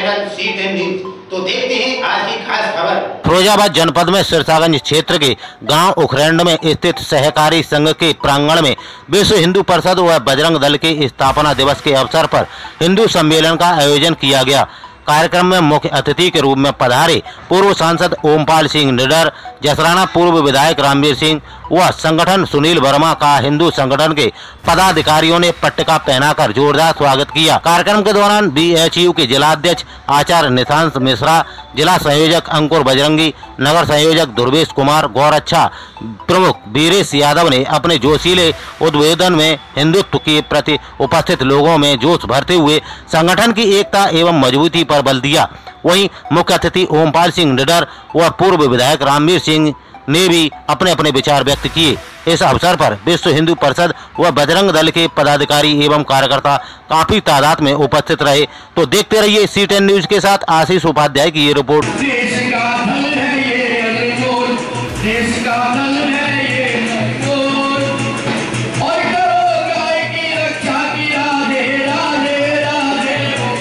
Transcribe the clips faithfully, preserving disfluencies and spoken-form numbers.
Channel सी ten news. तो देखते हैं आज की खास खबर। फिरोजाबाद जनपद में सिरसागंज क्षेत्र के गांव उखरैंड में स्थित सहकारी संघ के प्रांगण में विश्व हिंदू परिषद व बजरंग दल के स्थापना दिवस के अवसर पर हिंदू सम्मेलन का आयोजन किया गया। कार्यक्रम में मुख्य अतिथि के रूप में पधारे पूर्व सांसद ओमपाल सिंह निडर, जसराना पूर्व विधायक रामवीर सिंह व संगठन सुनील वर्मा का हिंदू संगठन के पदाधिकारियों ने पट्टिका पहनाकर जोरदार स्वागत किया। कार्यक्रम के दौरान बीएचयू के जिलाध्यक्ष आचार्य निशांत मिश्रा, जिला संयोजक अंकुर बजरंगी, नगर संयोजक दुर्वेश कुमार, गौरक्षा प्रमुख वीरेश यादव ने अपने जोशीले उद्बोधन में हिंदुत्व के प्रति उपस्थित लोगों में जोश भरते हुए संगठन की एकता एवं मजबूती पर बल दिया। वहीं मुख्य अतिथि ओमपाल सिंह निडर व पूर्व विधायक रामवीर सिंह ने भी अपने अपने विचार व्यक्त किए। इस अवसर पर विश्व हिंदू परिषद व बजरंग दल के पदाधिकारी एवं कार्यकर्ता काफी तादाद में उपस्थित रहे। तो देखते रहिए सी टेन न्यूज के साथ आशीष उपाध्याय की ये रिपोर्ट। देश का धन है ये अनमोल, देश का धन है ये अनमोल, और करो गाय की रक्षा की राधे राधे राधे।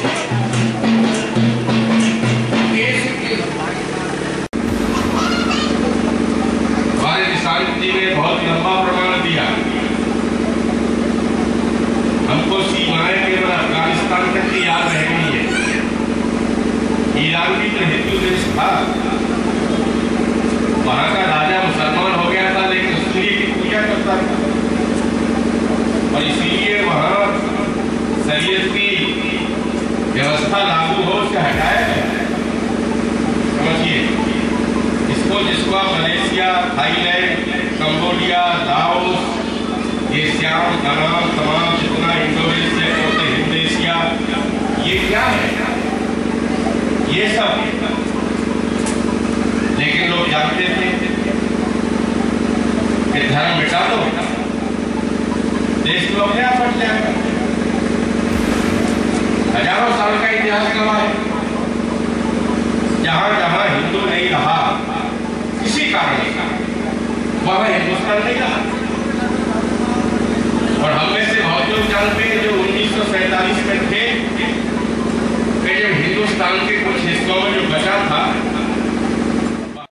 देश की हमारे निशांत जी ने बहुत लंबा प्रमाण दिया। हमको सीमाएं केवल अफगानिस्तान तक की याद रह गई है। ईरान भी तो हिंदू देश था, वहां का राजा मुसलमान हो गया था लेकिन सूर्य की पूजा करता था, और इसीलिए वहां शरीयत की व्यवस्था लागू हो उसे हटाया गया। समझिए इसको, जिसको मलेशिया, थाईलैंड, कंबोडिया, लाओस, ये श्याम तमाम तमाम जितना इंडोनेशिया, इंडोनेशिया, ये क्या है? ये सब, लेकिन लोग जानते थे कि धर्म मिटा दो देश को अपने आप हट जाएगा। हजारों साल का इतिहास गवाह है, जहां जहां हिंदू नहीं रहा किसी कारण का, वह हिंदुस्तान नहीं रहा।